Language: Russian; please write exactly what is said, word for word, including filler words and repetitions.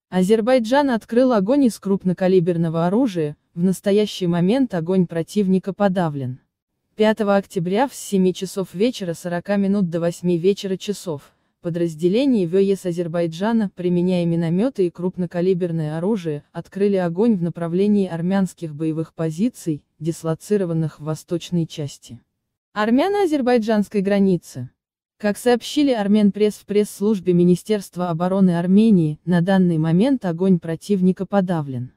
Азербайджан открыл огонь из крупнокалиберного оружия, в настоящий момент огонь противника подавлен. пятого октября с семи часов вечера сорока минут до восьми вечера часов, подразделения ВС Азербайджана, применяя минометы и крупнокалиберное оружие, открыли огонь в направлении армянских боевых позиций, дислоцированных в восточной части армяно-азербайджанской границы. Как сообщили Арменпресс в пресс-службе Министерства обороны Армении, на данный момент огонь противника подавлен.